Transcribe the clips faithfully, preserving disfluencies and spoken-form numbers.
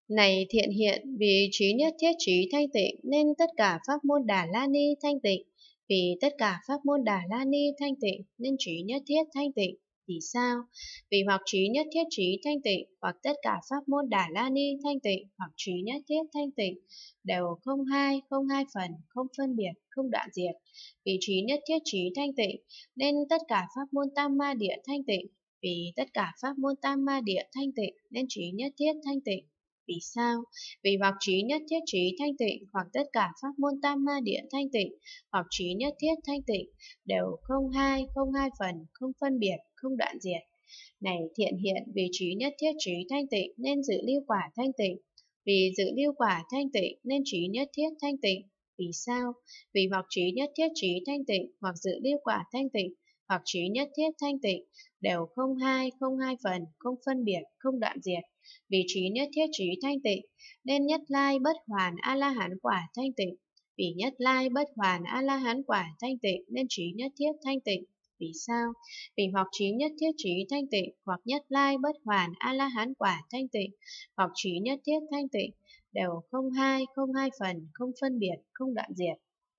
Này thiện hiện, vì trí nhất thiết trí thanh tịnh nên tất cả pháp môn Đà La Ni thanh tịnh. Vì tất cả pháp môn Đà La Ni thanh tịnh nên trí nhất thiết thanh tịnh. Vì sao? Vì hoặc trí nhất thiết trí thanh tịnh, hoặc tất cả pháp môn Đà La Ni thanh tịnh, hoặc trí nhất thiết thanh tịnh đều không hai, không hai phần, không phân biệt, không đoạn diệt. Vì trí nhất thiết trí thanh tịnh nên tất cả pháp môn Tam Ma Địa thanh tịnh. Vì tất cả pháp môn Tam Ma Địa thanh tịnh nên trí nhất thiết thanh tịnh. Vì sao? Vì hoặc trí nhất thiết trí thanh tịnh, hoặc tất cả pháp môn Tam Ma Địa thanh tịnh, hoặc trí nhất thiết thanh tịnh đều không hai, không hai phần, không phân biệt, không đoạn diệt. Này thiện hiện, vì trí nhất thiết trí thanh tịnh nên dự lưu quả thanh tịnh. Vì dự lưu quả thanh tịnh nên trí nhất thiết thanh tịnh. Vì sao? Vì hoặc trí nhất thiết trí thanh tịnh, hoặc dự lưu quả thanh tịnh, hoặc trí nhất thiết thanh tịnh đều không hai, không hai phần, không phân biệt, không đoạn diệt. Vì trí nhất thiết trí thanh tịnh nên nhất lai bất hoàn a la hán quả thanh tịnh. Vì nhất lai bất hoàn a la hán quả thanh tịnh nên trí nhất thiết thanh tịnh. Vì sao? Vì hoặc trí nhất thiết trí thanh tịnh, hoặc nhất lai bất hoàn a la hán quả thanh tịnh, hoặc trí nhất thiết thanh tịnh đều không hai, không hai phần, không phân biệt, không đoạn diệt.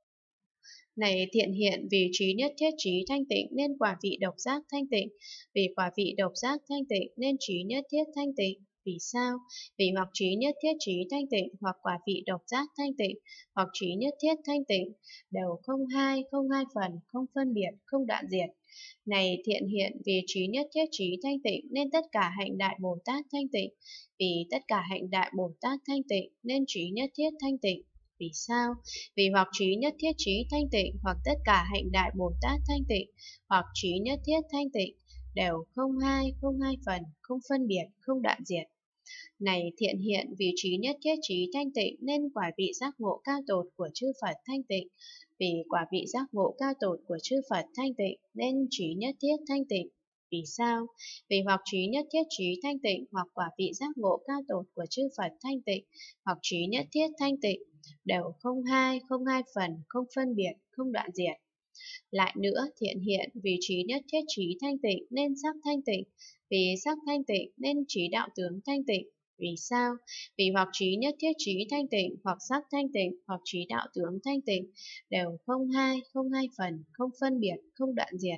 Này thiện hiện, vì trí nhất thiết trí thanh tịnh nên quả vị độc giác thanh tịnh. Vì quả vị độc giác thanh tịnh nên trí nhất thiết thanh tịnh. Vì sao? Vì hoặc trí nhất thiết trí thanh tịnh, hoặc quả vị độc giác thanh tịnh, hoặc trí nhất thiết thanh tịnh đều không hai, không hai phần, không phân biệt, không đoạn diệt. Này thiện hiện, vì trí nhất thiết trí thanh tịnh nên tất cả hạnh đại Bồ Tát thanh tịnh. Vì tất cả hạnh đại Bồ Tát thanh tịnh nên trí nhất thiết thanh tịnh. Vì sao? Vì hoặc trí nhất thiết trí thanh tịnh, hoặc tất cả hạnh đại Bồ Tát thanh tịnh, hoặc trí nhất thiết thanh tịnh đều không hai, không hai phần, không phân biệt, không đoạn diệt. Này thiện hiện, vì trí nhất thiết trí thanh tịnh nên quả vị giác ngộ cao tột của chư Phật thanh tịnh. Vì quả vị giác ngộ cao tột của chư Phật thanh tịnh nên trí nhất thiết thanh tịnh. Vì sao? Vì hoặc trí nhất thiết trí thanh tịnh, hoặc quả vị giác ngộ cao tột của chư Phật thanh tịnh, hoặc trí nhất thiết thanh tịnh đều không hai, không hai phần, không phân biệt, không đoạn diệt. Lại nữa, thiện hiện, vì trí nhất thiết trí thanh tịnh nên sắc thanh tịnh. Vì sắc thanh tịnh nên trí đạo tướng thanh tịnh. Vì sao? Vì hoặc trí nhất thiết trí thanh tịnh, hoặc sắc thanh tịnh, hoặc trí đạo tướng thanh tịnh đều không hai, không hai phần, không phân biệt, không đoạn diệt.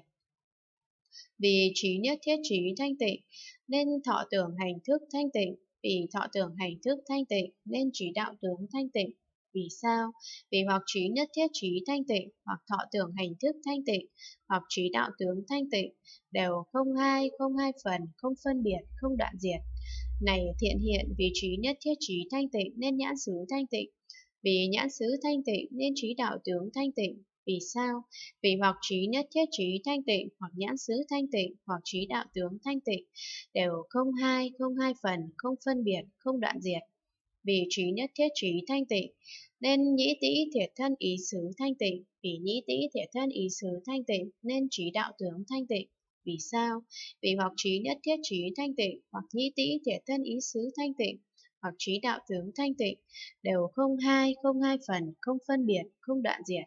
Vì trí nhất thiết trí thanh tịnh nên thọ tưởng hành thức thanh tịnh. Vì thọ tưởng hành thức thanh tịnh nên trí đạo tướng thanh tịnh. Vì sao? Vì hoặc trí nhất thiết trí thanh tịnh, hoặc thọ tưởng hành thức thanh tịnh, hoặc trí đạo tướng thanh tịnh đều không hai, không hai phần, không phân biệt, không đoạn diệt. Này thiện hiện, vì trí nhất thiết trí thanh tịnh nên nhãn xứ thanh tịnh. Vì nhãn xứ thanh tịnh nên trí đạo tướng thanh tịnh. Vì sao? Vì hoặc trí nhất thiết trí thanh tịnh, hoặc nhãn xứ thanh tịnh, hoặc trí đạo tướng thanh tịnh đều không hai, không hai phần, không phân biệt, không đoạn diệt. Vì trí nhất thiết trí thanh tịnh nên nhĩ tĩ thiệt thân ý xứ thanh tịnh. Vì nhĩ tĩ thiệt thân ý xứ thanh tịnh nên trí đạo tướng thanh tịnh. Vì sao? Vì hoặc trí nhất thiết trí thanh tịnh, hoặc nhĩ tĩ thiệt thân ý xứ thanh tịnh, hoặc trí đạo tướng thanh tịnh đều không hai, không hai phần, không phân biệt, không đoạn diệt.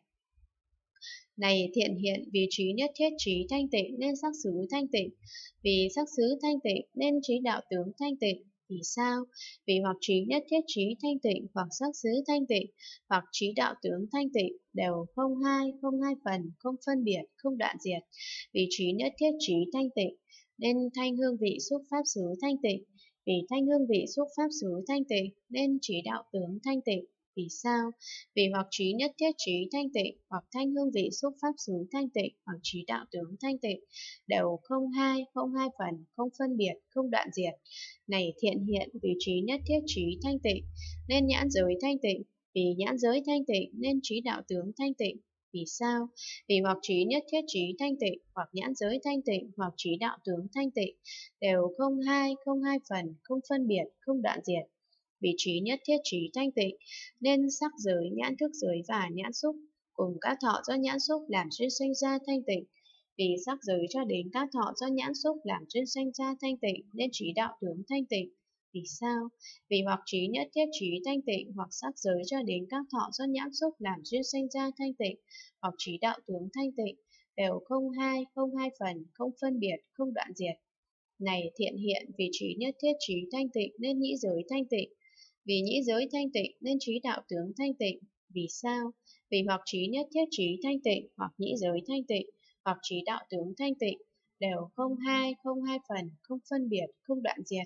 Này thiện hiện, vì trí nhất thiết trí thanh tịnh nên sắc xứ thanh tịnh. Vì sắc xứ thanh tịnh nên trí đạo tướng thanh tịnh. Vì sao? Vì hoặc trí nhất thiết trí thanh tịnh, hoặc sắc xứ thanh tịnh, hoặc trí đạo tướng thanh tịnh đều không hai, không hai phần, không phân biệt, không đoạn diệt. Vì trí nhất thiết trí thanh tịnh nên thanh hương vị xúc pháp xứ thanh tịnh. Vì thanh hương vị xúc pháp xứ thanh tịnh nên trí đạo tướng thanh tịnh. Vì sao? Vì hoặc trí nhất thiết trí thanh tịnh, hoặc thanh hương vị xúc pháp xứ thanh tịnh, hoặc trí đạo tướng thanh tịnh đều không hai, không hai phần, không phân biệt, không đoạn diệt. Này thiện hiện, vì trí nhất thiết trí thanh tịnh nên nhãn giới thanh tịnh. Vì nhãn giới thanh tịnh nên trí đạo tướng thanh tịnh. Vì sao? Vì hoặc trí nhất thiết trí thanh tịnh, hoặc nhãn giới thanh tịnh, hoặc trí đạo tướng thanh tịnh đều không hai, không hai phần, không phân biệt, không đoạn diệt. Vì trí nhất thiết trí thanh tịnh nên sắc giới, nhãn thức giới và nhãn xúc cùng các thọ do nhãn xúc làm duyên sanh ra thanh tịnh. Vì sắc giới cho đến các thọ do nhãn xúc làm duyên sanh ra thanh tịnh nên trí đạo tướng thanh tịnh. Vì sao? Vì hoặc trí nhất thiết trí thanh tịnh, hoặc sắc giới cho đến các thọ do nhãn xúc làm duyên sanh ra thanh tịnh, hoặc trí đạo tướng thanh tịnh đều không hai, không hai phần, không phân biệt, không đoạn diệt. Này thiện hiện, vì trí nhất thiết trí thanh tịnh nên nhĩ giới thanh tịnh. Vì nhĩ giới thanh tịnh nên trí đạo tướng thanh tịnh. Vì sao? Vì hoặc trí nhất thiết trí thanh tịnh, hoặc nhĩ giới thanh tịnh, hoặc trí đạo tướng thanh tịnh, đều không hai, không hai phần, không phân biệt, không đoạn diệt.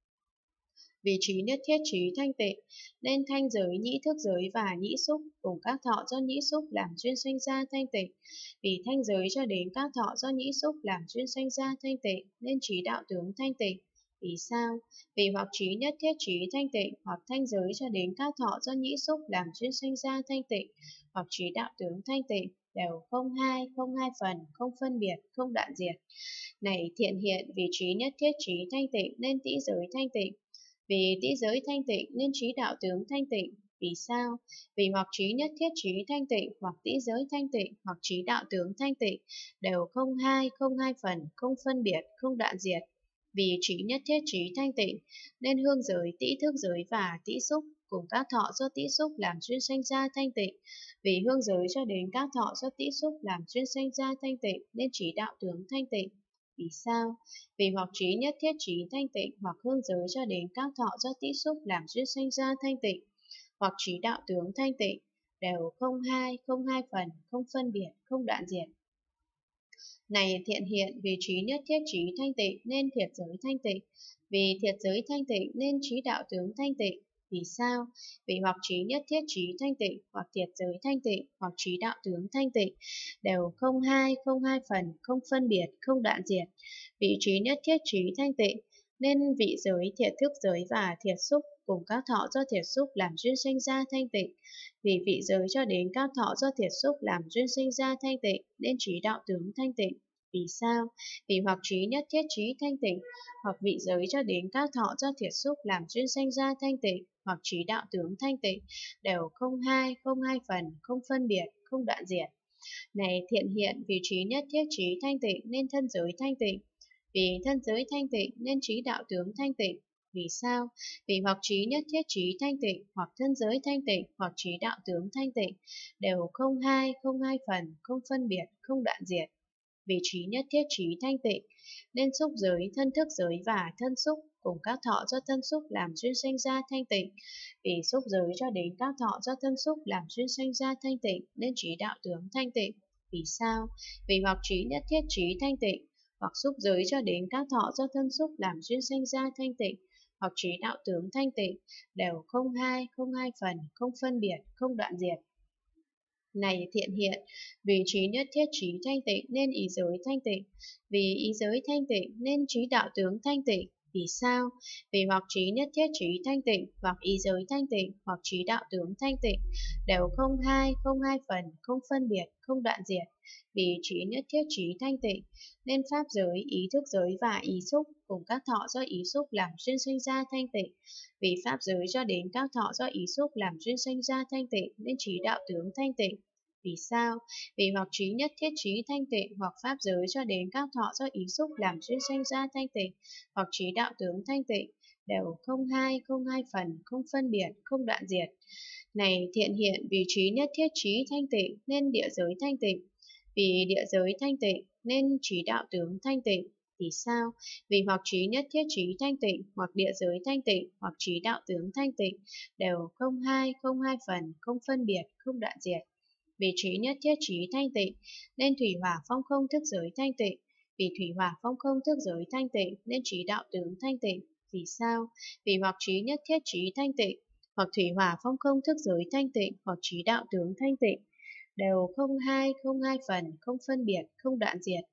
Vì trí nhất thiết trí thanh tịnh, nên thanh giới, nhĩ thức giới và nhĩ xúc cùng các thọ do nhĩ xúc làm duyên sanh ra thanh tịnh. Vì thanh giới cho đến các thọ do nhĩ xúc làm duyên sanh ra thanh tịnh, nên trí đạo tướng thanh tịnh. Vì sao? Vì hoặc trí nhất thiết trí thanh tịnh, hoặc thanh giới cho đến các thọ do nhĩ xúc làm duyên sanh ra thanh tịnh, hoặc trí đạo tướng thanh tịnh, đều không hai, không hai phần, không phân biệt, không đoạn diệt. Này thiện hiện, vì trí nhất thiết trí thanh tịnh nên tĩ giới thanh tịnh. Vì tĩ giới thanh tịnh nên trí đạo tướng thanh tịnh. Vì sao? Vì hoặc trí nhất thiết trí thanh tịnh, hoặc tĩ giới thanh tịnh, hoặc trí đạo tướng thanh tịnh, đều không hai, không hai phần, không phân biệt, không đoạn diệt. Vì trí nhất thiết trí thanh tịnh, nên hương giới, tĩ thức giới và tĩ xúc cùng các thọ do tĩ xúc làm duyên sanh ra thanh tịnh. Vì hương giới cho đến các thọ do tĩ xúc làm duyên sanh ra thanh tịnh, nên trí đạo tướng thanh tịnh. Vì sao? Vì hoặc trí nhất thiết trí thanh tịnh, hoặc hương giới cho đến các thọ do tĩ xúc làm duyên sanh ra thanh tịnh, hoặc trí đạo tướng thanh tịnh, đều không hai, không hai phần, không phân biệt, không đoạn diệt. Này thiện hiện, vì trí nhất thiết trí thanh tịnh nên thiệt giới thanh tịnh. Vì thiệt giới thanh tịnh nên trí đạo tướng thanh tịnh. Vì sao? Vì hoặc trí nhất thiết trí thanh tịnh, hoặc thiệt giới thanh tịnh, hoặc trí đạo tướng thanh tịnh, đều không hai, không hai phần, không phân biệt, không đoạn diệt. Vì trí nhất thiết trí thanh tịnh, nên vị giới, thiệt thức giới và thiệt xúc cùng các thọ do thiệt xúc làm duyên sanh ra thanh tịnh. Vì vị giới cho đến các thọ do thiệt xúc làm duyên sinh ra thanh tịnh, nên trí đạo tướng thanh tịnh. Vì sao? Vì hoặc trí nhất thiết trí thanh tịnh, hoặc vị giới cho đến các thọ do thiệt xúc làm duyên sanh ra thanh tịnh, hoặc trí đạo tướng thanh tịnh, đều không hai, không hai phần, không phân biệt, không đoạn diệt. Này thiện hiện, vì trí nhất thiết trí thanh tịnh nên thân giới thanh tịnh. Vì thân giới thanh tịnh nên trí đạo tướng thanh tịnh. Vì sao? Vì hoặc trí nhất thiết trí thanh tịnh, hoặc thân giới thanh tịnh, hoặc trí đạo tướng thanh tịnh, đều không hai, không hai phần, không phân biệt, không đoạn diệt. Vì trí nhất thiết trí thanh tịnh, nên xúc giới, thân thức giới và thân xúc cùng các thọ do thân xúc làm duyên sanh ra thanh tịnh. Vì xúc giới cho đến các thọ do thân xúc làm duyên sanh ra thanh tịnh, nên trí đạo tướng thanh tịnh. Vì sao? Vì hoặc trí nhất thiết trí thanh tịnh, hoặc xúc giới cho đến các thọ do thân xúc làm duyên sanh ra thanh tịnh, hoặc trí đạo tướng thanh tịnh, đều không hai, không hai phần, không phân biệt, không đoạn diệt. Này thiện hiện, vì trí nhất thiết trí thanh tịnh nên ý giới thanh tịnh. Vì ý giới thanh tịnh nên trí đạo tướng thanh tịnh. Vì sao? Vì hoặc trí nhất thiết trí thanh tịnh, hoặc ý giới thanh tịnh, hoặc trí đạo tướng thanh tịnh, đều không hai, không hai phần, không phân biệt, không đoạn diệt. Vì trí nhất thiết trí thanh tịnh, nên pháp giới, ý thức giới và ý xúc cùng các thọ do ý xúc làm duyên sinh ra thanh tịnh. Vì pháp giới cho đến các thọ do ý xúc làm duyên sinh ra thanh tịnh, nên trí đạo tướng thanh tịnh. Vì sao? Vì hoặc trí nhất thiết trí thanh tịnh, hoặc pháp giới cho đến các thọ do ý xúc làm duyên sanh ra thanh tịnh, hoặc trí đạo tướng thanh tịnh, đều không hai, không hai phần, không phân biệt, không đoạn diệt. Này thiện hiện, vì trí nhất thiết trí thanh tịnh nên địa giới thanh tịnh. Vì địa giới thanh tịnh nên trí đạo tướng thanh tịnh. Vì sao? Vì hoặc trí nhất thiết trí thanh tịnh, hoặc địa giới thanh tịnh, hoặc trí đạo tướng thanh tịnh, đều không hai, không hai phần, không phân biệt, không đoạn diệt. Vì trí nhất thiết trí thanh tịnh, nên thủy hỏa phong không thức giới thanh tịnh. Vì thủy hỏa phong không thức giới thanh tịnh, nên trí đạo tướng thanh tịnh. Vì sao? Vì hoặc trí nhất thiết trí thanh tịnh, hoặc thủy hỏa phong không thức giới thanh tịnh, hoặc trí đạo tướng thanh tịnh, đều không hai, không hai phần, không phân biệt, không đoạn diệt.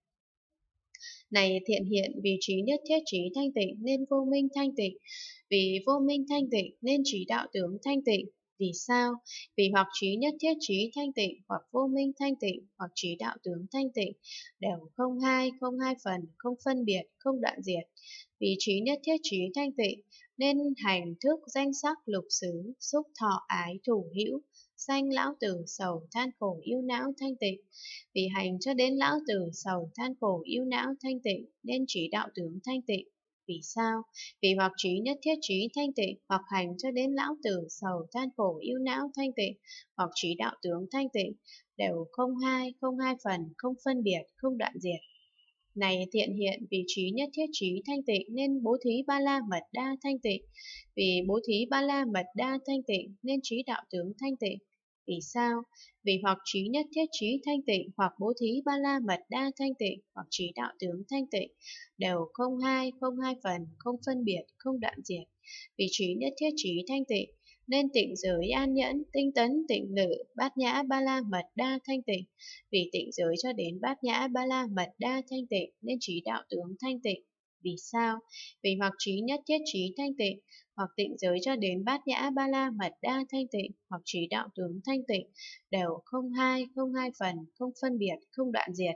Này thiện hiện, vì trí nhất thiết trí thanh tịnh nên vô minh thanh tịnh. Vì vô minh thanh tịnh nên trí đạo tướng thanh tịnh. Vì sao? Vì hoặc trí nhất thiết trí thanh tịnh, hoặc vô minh thanh tịnh, hoặc trí đạo tướng thanh tịnh, đều không hai, không hai phần, không phân biệt, không đoạn diệt. Vì trí nhất thiết trí thanh tịnh, nên hành thức danh sắc lục xứ, xúc thọ ái thủ hữu, sanh lão tử sầu than khổ yêu não thanh tịnh. Vì hành cho đến lão tử sầu than khổ yêu não thanh tịnh, nên trí đạo tướng thanh tịnh. Vì sao? Vì hoặc trí nhất thiết trí thanh tịnh, hoặc hành cho đến lão tử sầu than khổ yêu não thanh tịnh, hoặc trí đạo tướng thanh tịnh, đều không hai, không hai phần, không phân biệt, không đoạn diệt. Này thiện hiện, vì trí nhất thiết trí thanh tịnh nên bố thí ba la mật đa thanh tịnh. Vì bố thí ba la mật đa thanh tịnh nên trí đạo tướng thanh tịnh. Vì sao? Vì hoặc trí nhất thiết trí thanh tịnh, hoặc bố thí ba la mật đa thanh tịnh, hoặc trí đạo tướng thanh tịnh, đều không hai, không hai phần, không phân biệt, không đoạn diệt. Vì trí nhất thiết trí thanh tịnh nên tịnh giới an nhẫn, tinh tấn, tịnh lự, bát nhã ba la mật đa thanh tịnh. Vì tịnh giới cho đến bát nhã ba la mật đa thanh tịnh nên trí đạo tướng thanh tịnh. Vì sao? Vì hoặc trí nhất thiết trí thanh tịnh, hoặc tịnh giới cho đến bát nhã ba la mật đa thanh tịnh, hoặc trí đạo tướng thanh tịnh, đều không hai, không hai phần, không phân biệt, không đoạn diệt.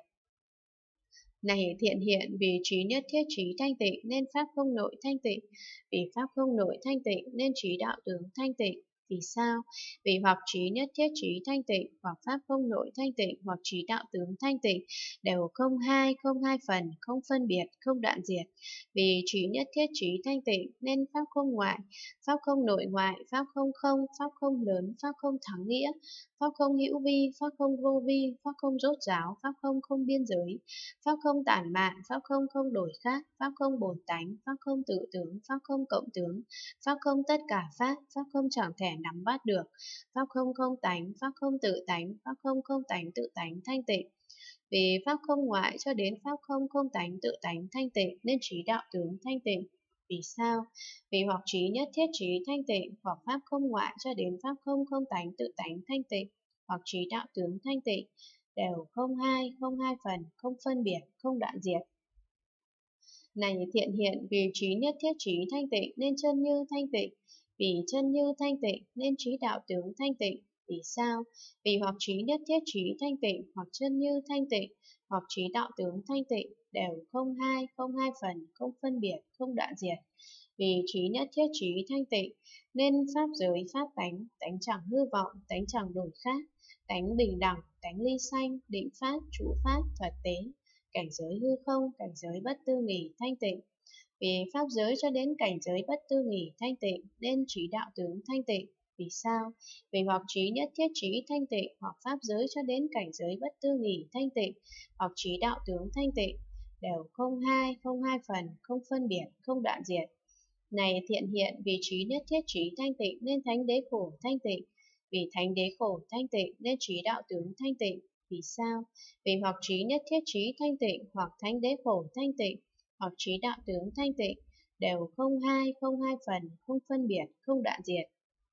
Này thiện hiện, vì trí nhất thiết trí thanh tịnh nên pháp không nội thanh tịnh. Vì pháp không nội thanh tịnh nên trí đạo tướng thanh tịnh. Vì sao? Vì hoặc trí nhất thiết trí thanh tịnh, hoặc pháp không nội thanh tịnh, hoặc trí đạo tướng thanh tịnh, đều không hai, không hai phần, không phân biệt, không đoạn diệt. Vì trí nhất thiết trí thanh tịnh nên pháp không ngoại, pháp không nội ngoại, pháp không không, pháp không lớn, pháp không thắng nghĩa, pháp không hữu vi, pháp không vô vi, pháp không rốt ráo, pháp không không biên giới, pháp không tản mạn, pháp không không đổi khác, pháp không bổn tánh, pháp không tự tướng, pháp không cộng tướng, pháp không tất cả pháp, pháp không chẳng thể nắm bắt được, pháp không không tánh, pháp không tự tánh, pháp không không tánh tự tánh thanh tịnh. Vì pháp không ngoại cho đến pháp không không tánh tự tánh thanh tịnh nên trí đạo tướng thanh tịnh. Vì sao? Vì hoặc trí nhất thiết trí thanh tịnh, hoặc pháp không ngoại cho đến pháp không không tánh tự tánh thanh tịnh, hoặc trí đạo tướng thanh tịnh, đều không hai, không hai phần, không phân biệt, không đoạn diệt. Này thiện hiện, vì trí nhất thiết trí thanh tịnh nên chân như thanh tịnh. Vì chân như thanh tịnh nên trí đạo tướng thanh tịnh. Vì sao? Vì hoặc trí nhất thiết trí thanh tịnh, hoặc chân như thanh tịnh, hoặc trí đạo tướng thanh tịnh, đều không hai, không hai phần, không phân biệt, không đoạn diệt. Vì trí nhất thiết trí thanh tịnh nên pháp giới pháp tánh, tánh chẳng hư vọng, tánh chẳng đổi khác, tánh bình đẳng, tánh ly sanh, định pháp, trụ pháp, thuật tế, cảnh giới hư không, cảnh giới bất tư nghỉ thanh tịnh. Vì pháp giới cho đến cảnh giới bất tư nghỉ thanh tịnh nên trí đạo tướng thanh tịnh. Vì sao? Vì hoặc trí nhất thiết trí thanh tịnh, hoặc pháp giới cho đến cảnh giới bất tư nghỉ thanh tịnh, hoặc trí đạo tướng thanh tịnh, đều không hai, không hai phần, không phân biệt, không đoạn diệt. Này thiện hiện, vì trí nhất thiết trí thanh tịnh nên thánh đế khổ thanh tịnh. Vì thánh đế khổ thanh tịnh nên trí đạo tướng thanh tịnh. Vì sao? Vì hoặc trí nhất thiết trí thanh tịnh, hoặc thánh đế khổ thanh tịnh, hoặc trí đạo tướng thanh tịnh, đều không hai, không hai phần, không phân biệt, không đoạn diệt.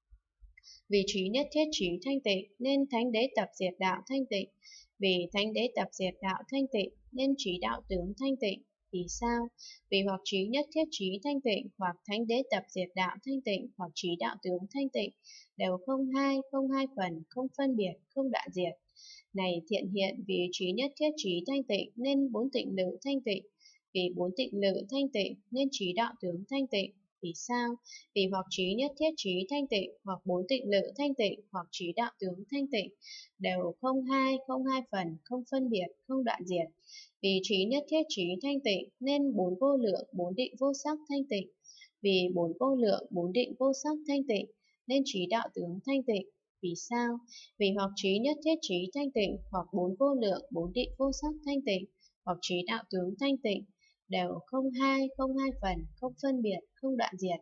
Vì trí nhất thiết trí thanh tịnh nên thánh đế tập diệt đạo thanh tịnh. Vì thánh đế tập diệt đạo thanh tịnh nên trí đạo tướng thanh tịnh. Vì sao? Vì hoặc trí nhất thiết trí thanh tịnh, hoặc thánh đế tập diệt đạo thanh tịnh, hoặc trí đạo tướng thanh tịnh, đều không hai, không hai phần, không phân biệt, không đoạn diệt. Này thiện hiện, vì trí nhất thiết trí thanh tịnh nên bốn tịnh lự thanh tịnh. Vì bốn tịnh lự thanh tịnh nên trí đạo tướng thanh tịnh. Vì sao? Vì hoặc trí nhất thiết trí thanh tịnh, hoặc bốn tịnh lự thanh tịnh, hoặc trí đạo tướng thanh tịnh, đều không hai, không hai phần, không phân biệt, không đoạn diệt. Vì trí nhất thiết trí thanh tịnh nên bốn vô lượng, bốn định vô sắc thanh tịnh. Vì bốn vô lượng, bốn định vô sắc thanh tịnh nên trí đạo tướng thanh tịnh. Vì sao? Vì hoặc trí nhất thiết trí thanh tịnh, hoặc bốn vô lượng, bốn định vô sắc thanh tịnh, hoặc trí đạo tướng thanh tịnh, đều không hai, không hai phần, không phân biệt, không đoạn diệt.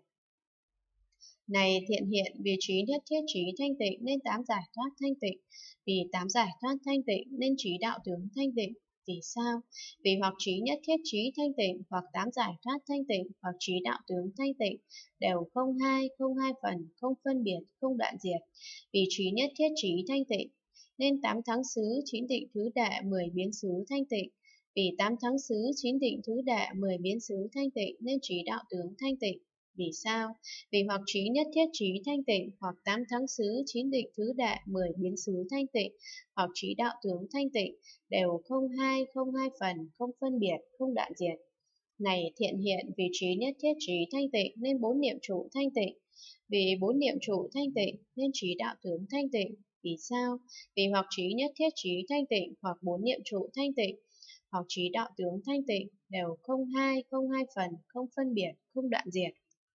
Này thiện hiện, vì trí nhất thiết trí thanh tịnh nên tám giải thoát thanh tịnh. Vì tám giải thoát thanh tịnh nên trí đạo tướng thanh tịnh. Vì sao? Vì hoặc trí nhất thiết trí thanh tịnh, hoặc tám giải thoát thanh tịnh, hoặc trí đạo tướng thanh tịnh, đều không hai, không hai phần, không phân biệt, không đoạn diệt. Vì trí nhất thiết trí thanh tịnh nên tám thắng xứ, chín định thứ đệ, mười biến xứ thanh tịnh. Vì tám thắng xứ, chín định thứ đệ, mười biến xứ thanh tịnh nên trí đạo tướng thanh tịnh. Vì sao? Vì hoặc trí nhất thiết trí thanh tịnh, hoặc tám thắng xứ, chín định thứ đệ, mười biến xứ thanh tịnh, hoặc trí đạo tướng thanh tịnh, đều không hai, không hai phần, không phân biệt, không đoạn diệt. Này thiện hiện, vì trí nhất thiết trí thanh tịnh nên bốn niệm trụ thanh tịnh. Vì bốn niệm trụ thanh tịnh nên trí đạo tướng thanh tịnh. Vì sao? Vì hoặc trí nhất thiết trí thanh tịnh, hoặc bốn niệm trụ thanh tịnh, hoặc trí đạo tướng thanh tịnh, đều không hai, không hai phần, không phân biệt, không đoạn diệt.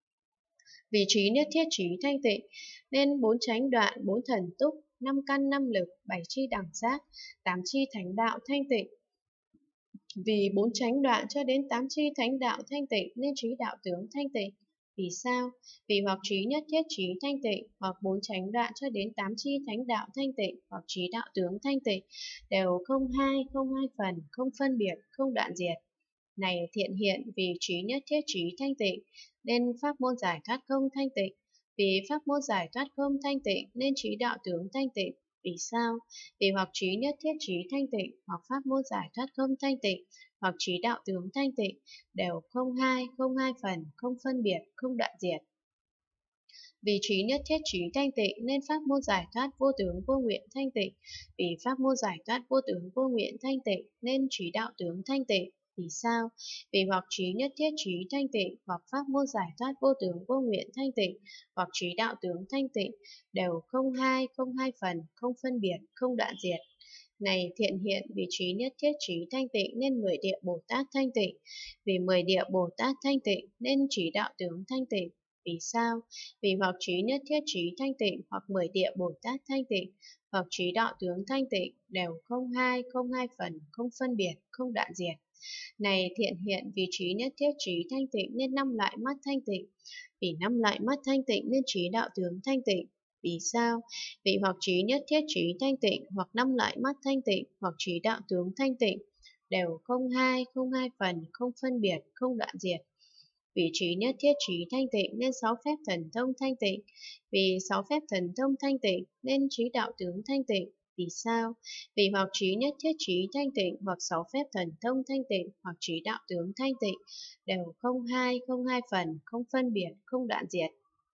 Vì trí nhất thiết trí thanh tịnh nên bốn chánh đoạn, bốn thần túc, năm căn năm lực, bảy chi đẳng giác, tám chi thánh đạo thanh tịnh. Vì bốn chánh đoạn cho đến tám chi thánh đạo thanh tịnh nên trí đạo tướng thanh tịnh. Vì sao? Vì hoặc trí nhất thiết trí thanh tịnh, hoặc bốn chánh đoạn cho đến tám chi thánh đạo thanh tịnh, hoặc trí đạo tướng thanh tịnh, đều không hai, không hai phần, không phân biệt, không đoạn diệt. Này thiện hiện, vì trí nhất thiết trí thanh tịnh, nên pháp môn giải thoát không thanh tịnh. Vì pháp môn giải thoát không thanh tịnh, nên trí đạo tướng thanh tịnh. Vì sao? Vì hoặc trí nhất thiết trí thanh tịnh, hoặc pháp môn giải thoát không thanh tịnh, hoặc trí đạo tướng thanh tịnh, đều không hai, không hai phần, không phân biệt, không đoạn diệt. Vì trí nhất thiết trí thanh tịnh nên pháp môn giải thoát vô tướng vô nguyện thanh tịnh. Vì pháp môn giải thoát vô tướng vô nguyện thanh tịnh nên trí đạo tướng thanh tịnh. Vì sao? Vì hoặc trí nhất thiết trí thanh tịnh, hoặc pháp môn giải thoát vô tướng vô nguyện thanh tịnh, hoặc trí đạo tướng thanh tịnh, đều không hai, không hai phần, không phân biệt, không đoạn diệt. Này thiện hiện, vì trí nhất thiết trí thanh tịnh nên mười địa Bồ Tát thanh tịnh. Vì mười địa Bồ Tát thanh tịnh nên trí đạo tướng thanh tịnh. Vì sao? Vì hoặc trí nhất thiết trí thanh tịnh, hoặc mười địa Bồ Tát thanh tịnh, hoặc trí đạo tướng thanh tịnh, đều không hai, không hai phần, không phân biệt, không đoạn diệt. Này thiện hiện, vì trí nhất thiết trí thanh tịnh nên năm loại mắt thanh tịnh. Vì năm loại mắt thanh tịnh nên trí đạo tướng thanh tịnh. Vì sao? Vì hoặc trí nhất thiết trí thanh tịnh, hoặc năm loại mắt thanh tịnh, hoặc trí đạo tướng thanh tịnh, đều không hai, không hai phần, không phân biệt, không đoạn diệt. Vì trí nhất thiết trí thanh tịnh nên sáu phép thần thông thanh tịnh. Vì sáu phép thần thông thanh tịnh nên trí đạo tướng thanh tịnh. Vì sao? Vì hoặc trí nhất thiết trí thanh tịnh, hoặc sáu phép thần thông thanh tịnh, hoặc trí đạo tướng thanh tịnh, đều không hai, không hai phần, không phân biệt, không đoạn diệt.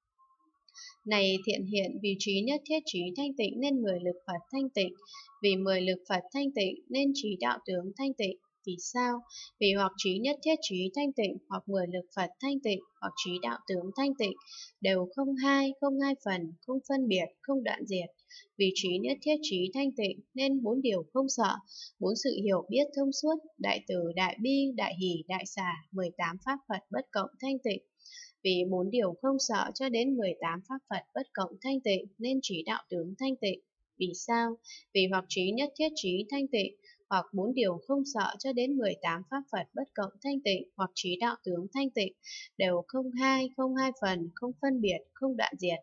Này thiện hiện, vì trí nhất thiết trí thanh tịnh nên mười lực Phật thanh tịnh. Vì mười lực Phật thanh tịnh nên trí đạo tướng thanh tịnh. Vì sao? Vì hoặc trí nhất thiết trí thanh tịnh, hoặc mười lực Phật thanh tịnh, hoặc trí đạo tướng thanh tịnh, đều không hai, không hai phần, không phân biệt, không đoạn diệt. Vì trí nhất thiết trí thanh tịnh nên bốn điều không sợ, bốn sự hiểu biết thông suốt, đại từ, đại bi, đại hỷ, đại xả, mười tám pháp Phật bất cộng thanh tịnh. Vì bốn điều không sợ cho đến mười tám pháp Phật bất cộng thanh tịnh nên trí đạo tướng thanh tịnh. Vì sao? Vì hoặc trí nhất thiết trí thanh tịnh, hoặc bốn điều không sợ cho đến mười tám pháp Phật bất cộng thanh tịnh, hoặc trí đạo tướng thanh tịnh, đều không hai, không hai phần, không phân biệt, không đoạn diệt.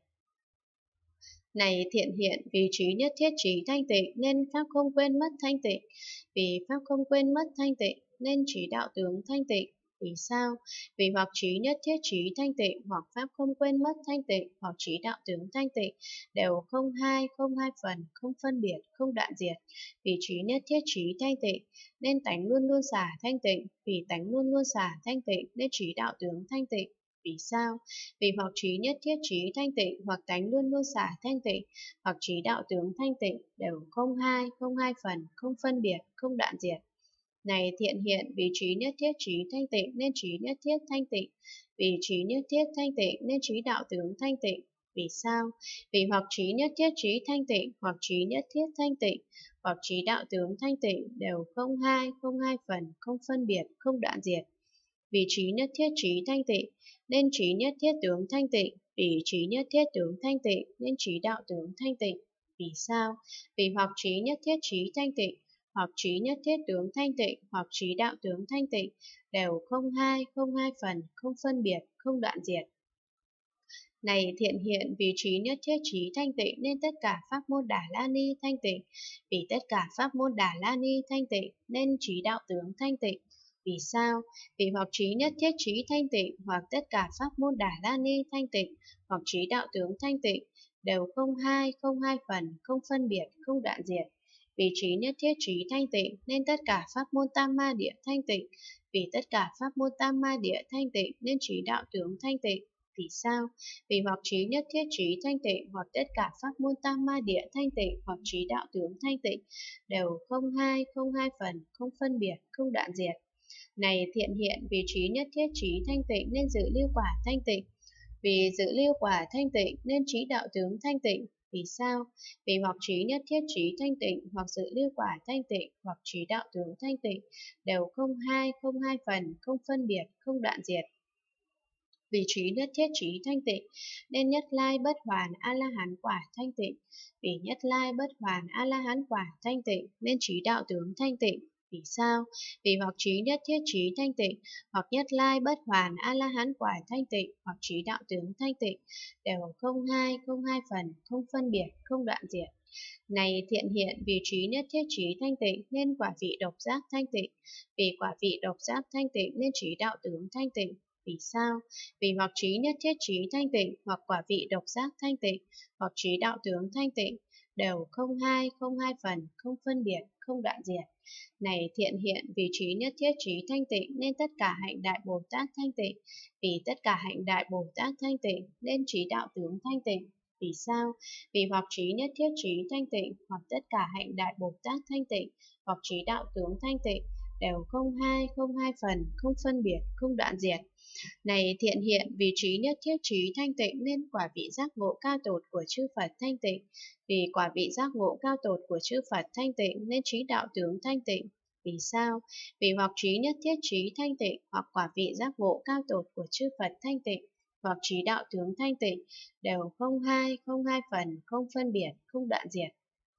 Này thiện hiện, vì trí nhất thiết trí thanh tịnh nên pháp không quên mất thanh tịnh. Vì pháp không quên mất thanh tịnh nên trí đạo tướng thanh tịnh. Vì sao? Vì hoặc trí nhất thiết trí thanh tịnh, hoặc pháp không quên mất thanh tịnh, hoặc trí đạo tướng thanh tịnh, đều không hai, không hai phần, không phân biệt, không đoạn diệt. Vì trí nhất thiết trí thanh tịnh nên tánh luôn luôn xả thanh tịnh. Vì tánh luôn luôn xả thanh tịnh nên trí đạo tướng thanh tịnh. Vì sao? Vì hoặc trí nhất thiết trí thanh tịnh, hoặc tánh luôn luôn xả thanh tịnh, hoặc trí đạo tướng thanh tịnh, đều không hai, không hai phần, không phân biệt, không đoạn diệt. Này thiện hiện, vì trí nhất thiết trí thanh tịnh nên trí nhất thiết thanh tịnh. Vì trí nhất thiết thanh tịnh nên trí đạo tướng thanh tịnh. Vì sao? Vì hoặc trí nhất thiết trí thanh tịnh, hoặc trí nhất thiết thanh tịnh, hoặc trí đạo tướng thanh tịnh, đều không hai, không hai phần, không phân biệt, không đoạn diệt. Vì trí nhất thiết trí thanh tịnh nên trí nhất thiết tướng thanh tịnh. Vì trí nhất thiết tướng thanh tịnh nên trí đạo tướng thanh tịnh. Vì sao? Vì hoặc trí nhất thiết trí thanh tịnh, hoặc trí nhất thiết tướng thanh tịnh, hoặc trí đạo tướng thanh tịnh, đều không hai, không hai phần, không phân biệt, không đoạn diệt. Này thiện hiện, vì trí nhất thiết trí thanh tịnh nên tất cả pháp môn Đà La Ni thanh tịnh. Vì tất cả pháp môn Đà La Ni thanh tịnh nên trí đạo tướng thanh tịnh. Vì sao? Vì hoặc trí nhất thiết trí thanh tịnh, hoặc tất cả pháp môn Đà La Ni thanh tịnh, hoặc trí đạo tướng thanh tịnh, đều không hai, không hai phần, không phân biệt, không đoạn diệt. Vì trí nhất thiết trí thanh tịnh nên tất cả pháp môn Tam Ma Địa thanh tịnh. Vì tất cả pháp môn Tam Ma Địa thanh tịnh nên trí đạo tướng thanh tịnh. Vì sao? Vì hoặc trí nhất thiết trí thanh tịnh, hoặc tất cả pháp môn Tam Ma Địa thanh tịnh, hoặc trí đạo tướng thanh tịnh, đều không hai, không hai phần, không phân biệt, không đoạn diệt. Này thiện hiện, vì trí nhất thiết trí thanh tịnh nên dự lưu quả thanh tịnh. Vì dự lưu quả thanh tịnh nên trí đạo tướng thanh tịnh. Vì sao? Vì hoặc trí nhất thiết trí thanh tịnh, hoặc dự lưu quả thanh tịnh, hoặc trí đạo tướng thanh tịnh, đều không hai, không hai phần, không phân biệt, không đoạn diệt. Vì trí nhất thiết trí thanh tịnh nên nhất lai bất hoàn a la hán quả thanh tịnh. Vì nhất lai bất hoàn a la hán quả thanh tịnh nên trí đạo tướng thanh tịnh. Vì sao? Vì hoặc trí nhất thiết trí thanh tịnh, hoặc nhất lai bất hoàn A-la-hán quả thanh tịnh, hoặc trí đạo tướng thanh tịnh, đều không hai, không hai phần, không phân biệt, không đoạn diệt. Này thiện hiện, vì trí nhất thiết trí thanh tịnh nên quả vị độc giác thanh tịnh, vì quả vị độc giác thanh tịnh nên trí đạo tướng thanh tịnh. Vì sao? Vì hoặc trí nhất thiết trí thanh tịnh, hoặc quả vị độc giác thanh tịnh, hoặc trí đạo tướng thanh tịnh, đều không hai, không hai phần, không phân biệt, không đoạn diệt. Này thiện hiện, vì trí nhất thiết trí thanh tịnh nên tất cả hạnh đại Bồ Tát thanh tịnh, vì tất cả hạnh đại Bồ Tát thanh tịnh nên trí đạo tướng thanh tịnh. Vì sao? Vì hoặc trí nhất thiết trí thanh tịnh, hoặc tất cả hạnh đại Bồ Tát thanh tịnh, hoặc trí đạo tướng thanh tịnh, đều không hai, không hai phần, không phân biệt, không đoạn diệt. Này thiện hiện, vì trí nhất thiết trí thanh tịnh nên quả vị giác ngộ cao tột của chư Phật thanh tịnh, vì quả vị giác ngộ cao tột của chư Phật thanh tịnh nên trí đạo tướng thanh tịnh. Vì sao? Vì hoặc trí nhất thiết trí thanh tịnh, hoặc quả vị giác ngộ cao tột của chư Phật thanh tịnh, hoặc trí đạo tướng thanh tịnh, đều không hai, không hai phần, không phân biệt, không đoạn diệt.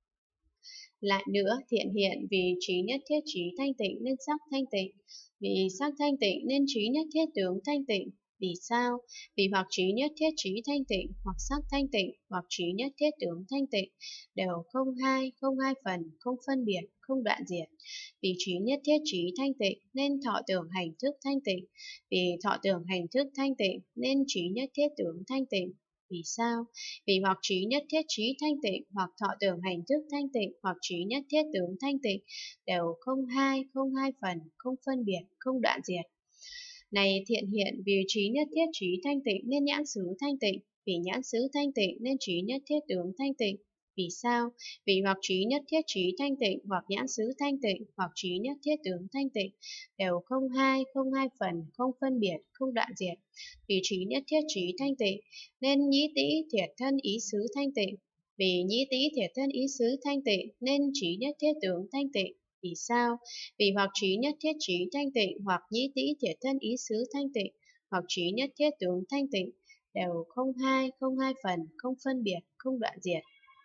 Lại nữa, thiện hiện, vì trí nhất thiết trí thanh tịnh nên sắc thanh tịnh, vì sắc thanh tịnh nên trí nhất thiết tướng thanh tịnh. Vì sao? Vì hoặc trí nhất thiết trí thanh tịnh, hoặc sắc thanh tịnh, hoặc trí nhất thiết tướng thanh tịnh, đều không hai, không hai phần, không phân biệt, không đoạn diệt. Vì trí nhất thiết trí thanh tịnh nên thọ tưởng hành thức thanh tịnh, vì thọ tưởng hành thức thanh tịnh nên trí nhất thiết tướng thanh tịnh. Vì sao? Vì hoặc trí nhất thiết trí thanh tịnh, hoặc thọ tưởng hành thức thanh tịnh, hoặc trí nhất thiết tướng thanh tịnh, đều không hai, không hai phần, không phân biệt, không đoạn diệt. Này thiện hiện, vì trí nhất thiết trí thanh tịnh nên nhãn xứ thanh tịnh, vì nhãn xứ thanh tịnh nên trí nhất thiết tướng thanh tịnh. Vì sao? Vì hoặc trí nhất thiết trí thanh tịnh, hoặc nhãn xứ thanh tịnh, hoặc trí nhất thiết tướng thanh tịnh, đều không hai, không hai phần, không phân biệt, không đoạn diệt. Vì trí nhất thiết trí thanh tịnh nên nhĩ tĩ thiệt thân ý xứ thanh tịnh, vì nhĩ tĩ thiệt thân ý xứ thanh tịnh nên trí nhất thiết tướng thanh tịnh. Vì sao? Vì hoặc trí nhất thiết trí thanh tịnh, hoặc nhĩ tĩ thiệt thân ý xứ thanh tịnh, hoặc trí nhất thiết tướng thanh tịnh, đều không hai, không hai phần, không phân biệt, không đoạn diệt.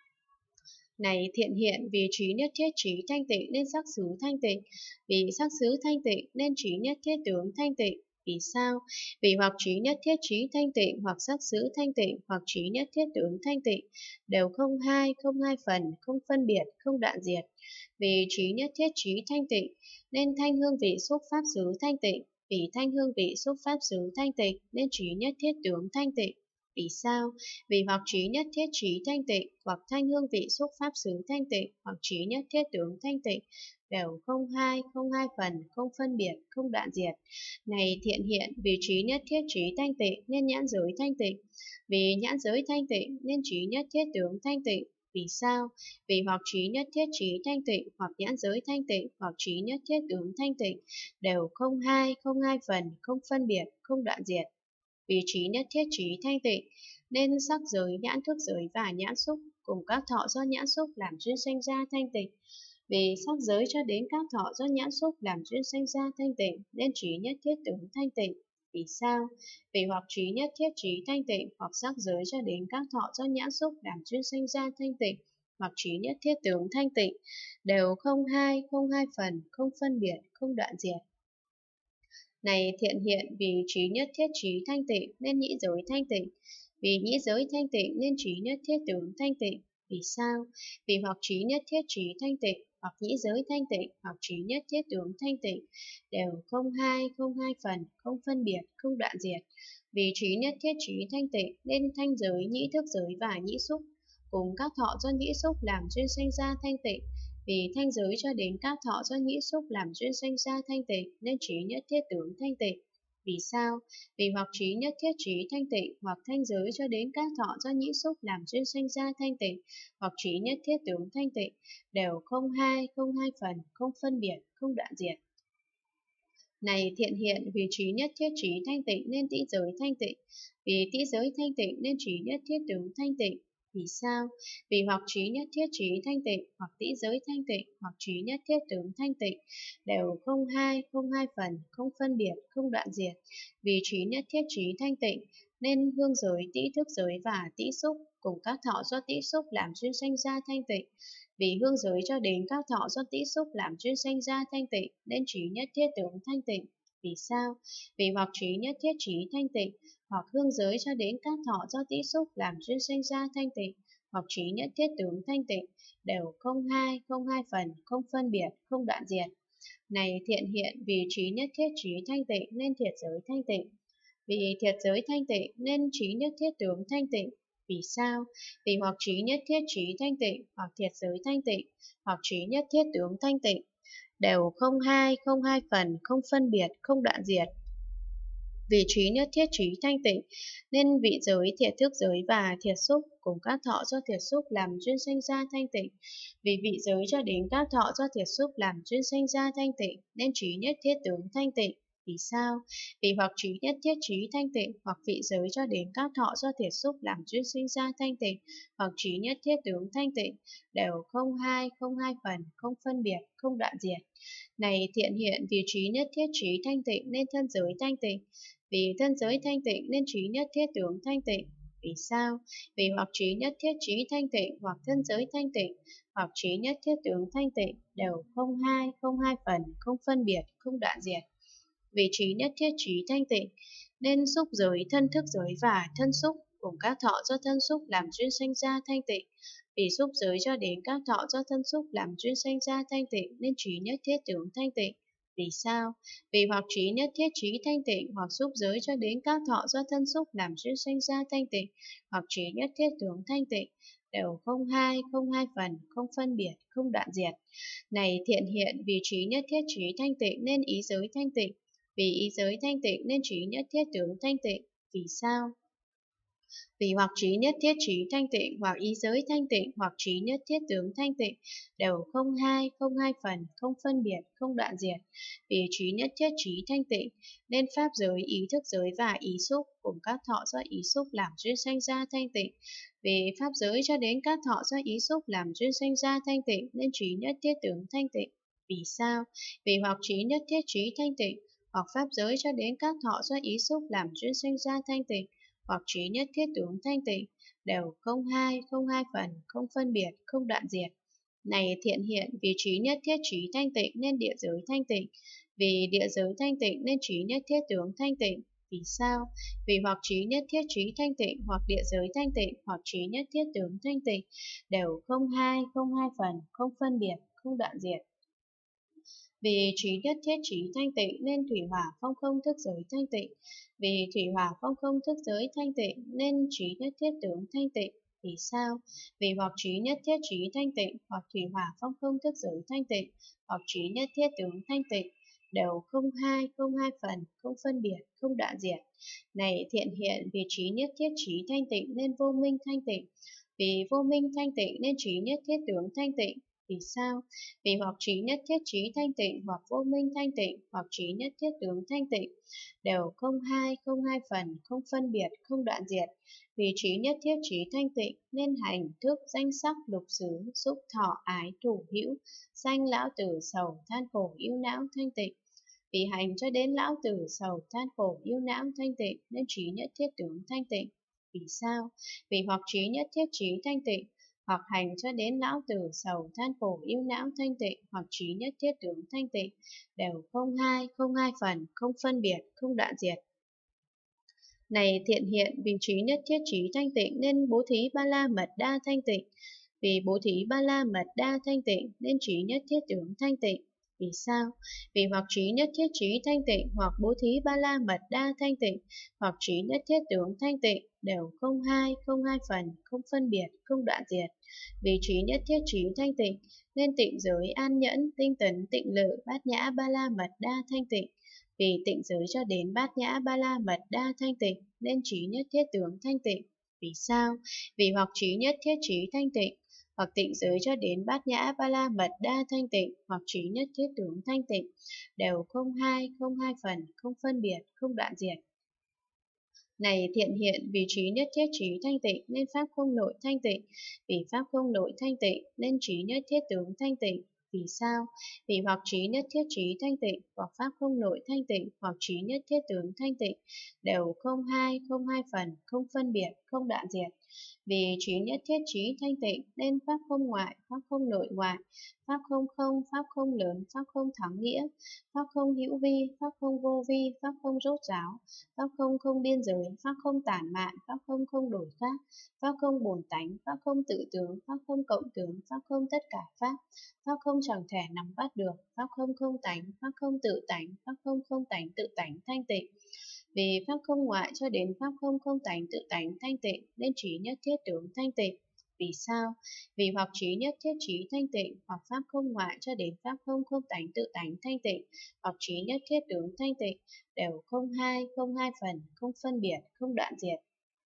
Này thiện hiện, vì trí nhất thiết trí thanh tịnh nên sắc xứ thanh tịnh, vì sắc xứ thanh tịnh nên trí nhất thiết tướng thanh tịnh. Vì sao? Vì hoặc trí nhất thiết trí thanh tịnh, hoặc sắc xứ thanh tịnh, hoặc trí nhất thiết tướng thanh tịnh, đều không hai, không hai phần, không phân biệt, không đoạn diệt. Vì trí nhất thiết trí thanh tịnh nên thanh hương vị xúc pháp xứ thanh tịnh, vì thanh hương vị xúc pháp xứ thanh tịnh nên trí nhất thiết tướng thanh tịnh. Vì sao? Vì hoặc trí nhất thiết trí thanh tịnh, hoặc thanh hương vị xúc pháp xứ thanh tịnh, hoặc trí nhất thiết tướng thanh tịnh, đều không hai, không hai phần, không phân biệt, không đoạn diệt. Này thiện hiện, vì trí nhất thiết trí thanh tịnh nên nhãn giới thanh tịnh, vì nhãn giới thanh tịnh nên trí nhất thiết tướng thanh tịnh. Vì sao? Vì hoặc trí nhất thiết trí thanh tịnh, hoặc nhãn giới thanh tịnh, hoặc trí nhất thiết tướng thanh tịnh, đều không hai, không hai phần, không phân biệt, không đoạn diệt. Vì trí nhất thiết trí thanh tịnh nên sắc giới, nhãn thức giới và nhãn xúc cùng các thọ do nhãn xúc làm duyên sanh ra thanh tịnh. Vì sắc giới cho đến các thọ do nhãn xúc làm duyên sanh ra thanh tịnh nên trí nhất thiết tướng thanh tịnh. Vì sao? Vì hoặc trí nhất thiết trí thanh tịnh, hoặc sắc giới cho đến các thọ do nhãn xúc làm duyên sanh ra thanh tịnh, hoặc trí nhất thiết tướng thanh tịnh, đều không hai, không hai phần, không phân biệt, không đoạn diệt. Này thiện hiện, vì trí nhất thiết trí thanh tịnh nên nhĩ giới thanh tịnh, vì nhĩ giới thanh tịnh nên trí nhất thiết tướng thanh tịnh. Vì sao? Vì hoặc trí nhất thiết trí thanh tịnh, hoặc nhĩ giới thanh tịnh, hoặc trí nhất thiết tướng thanh tịnh, đều không hai, không hai phần, không phân biệt, không đoạn diệt. Vì trí nhất thiết trí thanh tịnh nên thanh giới, nhĩ thức giới và nhĩ xúc cùng các thọ do nhĩ xúc làm duyên sanh ra thanh tịnh. Vì thanh giới cho đến các thọ do nhĩ xúc làm duyên sanh ra thanh tịnh nên trí nhất thiết tướng thanh tịnh. Vì sao? Vì hoặc trí nhất thiết trí thanh tịnh, hoặc thanh giới cho đến các thọ do nhĩ xúc làm duyên sanh ra thanh tịnh, hoặc trí nhất thiết tướng thanh tịnh, đều không hai, không hai phần, không phân biệt, không đoạn diệt. Này thiện hiện, vì trí nhất thiết trí thanh tịnh nên tĩ giới thanh tịnh, vì tĩ giới thanh tịnh nên trí nhất thiết tướng thanh tịnh. Vì sao? Vì hoặc trí nhất thiết trí thanh tịnh, hoặc tĩ giới thanh tịnh, hoặc trí nhất thiết tướng thanh tịnh, đều không hai, không hai phần, không phân biệt, không đoạn diệt. Vì trí nhất thiết trí thanh tịnh nên hương giới, tĩ thức giới và tĩ xúc cùng các thọ do tĩ xúc làm duyên sanh ra thanh tịnh. Vì hương giới cho đến các thọ do tĩ xúc làm duyên sanh ra thanh tịnh nên trí nhất thiết tướng thanh tịnh. Vì sao? Vì hoặc trí nhất thiết trí thanh tịnh, hoặc hương giới cho đến các thọ do tĩ xúc làm duyên sanh ra thanh tịnh, hoặc trí nhất thiết tướng thanh tịnh, đều không hai, không hai phần, không phân biệt, không đoạn diệt. Này thiện hiện, vì trí nhất thiết trí thanh tịnh nên thiệt giới thanh tịnh. Vì thiệt giới thanh tịnh nên trí nhất thiết tướng thanh tịnh. Vì sao? Vì hoặc trí nhất thiết trí thanh tịnh, hoặc thiệt giới thanh tịnh, hoặc trí nhất thiết tướng thanh tịnh, đều không hai, không hai phần, không phân biệt, không đoạn diệt. Vì trí nhất thiết trí thanh tịnh nên vị giới, thiệt thức giới và thiệt xúc cùng các thọ do thiệt xúc làm duyên sanh ra thanh tịnh. Vì vị giới cho đến các thọ do thiệt xúc làm duyên sanh ra thanh tịnh nên trí nhất thiết tướng thanh tịnh. Vì sao? Vì hoặc trí nhất thiết trí thanh tịnh, hoặc vị giới cho đến các thọ do thiệt xúc làm duyên sinh ra thanh tịnh, hoặc trí nhất thiết tướng thanh tịnh, đều không hai, không hai phần, không phân biệt, không đoạn diệt. Này thiện hiện, vì trí nhất thiết trí thanh tịnh nên thân giới thanh tịnh. Vì thân giới thanh tịnh nên trí nhất thiết tướng thanh tịnh. Vì sao? Vì hoặc trí nhất thiết trí thanh tịnh, hoặc thân giới thanh tịnh, hoặc trí nhất thiết tướng thanh tịnh, đều không hai, không hai phần, không phân biệt, không đoạn diệt. Vì trí nhất thiết trí thanh tịnh nên xúc giới, thân thức giới và thân xúc cùng các thọ do thân xúc làm duyên sanh ra thanh tịnh. Vì xúc giới cho đến các thọ do thân xúc làm duyên sanh ra thanh tịnh nên trí nhất thiết tướng thanh tịnh. Vì sao? Vì hoặc trí nhất thiết trí thanh tịnh, hoặc xúc giới cho đến các thọ do thân xúc làm duyên sanh ra thanh tịnh, hoặc trí nhất thiết tướng thanh tịnh, đều không hai, không hai phần, không phân biệt, không đoạn diệt. Này thiện hiện, vì trí nhất thiết trí thanh tịnh nên ý giới thanh tịnh. Vì ý giới thanh tịnh nên trí nhất thiết tướng thanh tịnh. Vì sao? Vì hoặc trí nhất thiết trí thanh tịnh, hoặc ý giới thanh tịnh, hoặc trí nhất thiết tướng thanh tịnh, đều không hai, không hai phần, không phân biệt, không đoạn diệt. Vì trí nhất thiết trí thanh tịnh nên pháp giới, ý thức giới và ý xúc cùng các thọ do ý xúc làm duyên sanh ra thanh tịnh. Vì pháp giới cho đến các thọ do ý xúc làm duyên sanh ra thanh tịnh nên trí nhất thiết tướng thanh tịnh. Vì sao? Vì hoặc trí nhất thiết trí thanh tịnh, hoặc pháp giới cho đến các thọ do ý xúc làm duyên sanh ra thanh tịnh, hoặc trí nhất thiết tướng thanh tịnh, đều không hai, không hai phần, không phân biệt, không đoạn diệt. Này thiện hiện, vì trí nhất thiết trí thanh tịnh nên địa giới thanh tịnh. Vì địa giới thanh tịnh nên trí nhất thiết tướng thanh tịnh. Vì sao? Vì hoặc trí nhất thiết trí thanh tịnh, hoặc địa giới thanh tịnh, hoặc trí nhất thiết tướng thanh tịnh, đều không hai, không hai phần, không phân biệt, không đoạn diệt. Vì trí nhất thiết trí thanh tịnh nên thủy hỏa phong không thức giới thanh tịnh. Vì thủy hỏa phong không thức giới thanh tịnh nên trí nhất thiết tướng thanh tịnh. Vì sao? Vì hoặc trí nhất thiết trí thanh tịnh, hoặc thủy hỏa phong không thức giới thanh tịnh, hoặc trí nhất thiết tướng thanh tịnh, đều không hai, không hai phần, không phân biệt, không đoạn diệt. Này thiện hiện, vì trí nhất thiết trí thanh tịnh nên vô minh thanh tịnh. Vì vô minh thanh tịnh nên trí nhất thiết tướng thanh tịnh. Vì sao? Vì hoặc trí nhất thiết trí thanh tịnh, hoặc vô minh thanh tịnh, hoặc trí nhất thiết tướng thanh tịnh, đều không hai, không hai phần, không phân biệt, không đoạn diệt. Vì trí nhất thiết trí thanh tịnh nên hành thức danh sắc lục xứ xúc thọ ái thủ hữu sanh lão tử sầu than khổ ưu não thanh tịnh. Vì hành cho đến lão tử sầu than khổ ưu não thanh tịnh nên trí nhất thiết tướng thanh tịnh. Vì sao? Vì hoặc trí nhất thiết trí thanh tịnh, hoặc hành cho đến lão tử sầu than khổ ưu não thanh tịnh, hoặc trí nhất thiết tướng thanh tịnh, đều không hai, không hai phần, không phân biệt, không đoạn diệt. Này thiện hiện, vì trí nhất thiết trí thanh tịnh nên bố thí ba la mật đa thanh tịnh. Vì bố thí ba la mật đa thanh tịnh nên trí nhất thiết tướng thanh tịnh. Vì sao? Vì hoặc trí nhất thiết trí thanh tịnh, hoặc bố thí ba la mật đa thanh tịnh, hoặc trí nhất thiết tướng thanh tịnh, đều không hai, không hai phần, không phân biệt, không đoạn diệt. Vì trí nhất thiết trí thanh tịnh nên tịnh giới an nhẫn, tinh tấn, tịnh lự, bát nhã ba la mật đa thanh tịnh. Vì tịnh giới cho đến bát nhã ba la mật đa thanh tịnh nên trí nhất thiết tướng thanh tịnh. Vì sao? Vì hoặc trí nhất thiết trí thanh tịnh, hoặc tịnh giới cho đến bát nhã ba la mật đa thanh tịnh, hoặc trí nhất thiết tướng thanh tịnh, đều không hai, không hai phần, không phân biệt, không đoạn diệt. Này thiện hiện, vì trí nhất thiết trí thanh tịnh nên pháp không nội thanh tịnh. Vì pháp không nội thanh tịnh nên trí nhất thiết tướng thanh tịnh. Vì sao? Vì hoặc trí nhất thiết trí thanh tịnh, hoặc pháp không nội thanh tịnh, hoặc trí nhất thiết tướng thanh tịnh, đều không hai, không hai phần, không phân biệt, không đoạn diệt. Vì trí nhất thiết trí thanh tịnh nên pháp không ngoại, pháp không nội ngoại, pháp không không, pháp không lớn, pháp không thắng nghĩa, pháp không hữu vi, pháp không vô vi, pháp không rốt ráo, pháp không không biên giới, pháp không tản mạn, pháp không không đổi khác, pháp không bổn tánh, pháp không tự tướng, pháp không cộng tướng, pháp không tất cả pháp, pháp không chẳng thể nắm bắt được, pháp không không tánh, pháp không tự tánh, pháp không không tánh tự tánh thanh tịnh. Vì pháp không ngoại cho đến pháp không không tánh tự tánh thanh tịnh nên trí nhất thiết tướng thanh tịnh. Vì sao? Vì hoặc trí nhất thiết trí thanh tịnh, hoặc pháp không ngoại cho đến pháp không không tánh tự tánh thanh tịnh, hoặc trí nhất thiết tướng thanh tịnh, đều không hai, không hai phần, không phân biệt, không đoạn diệt.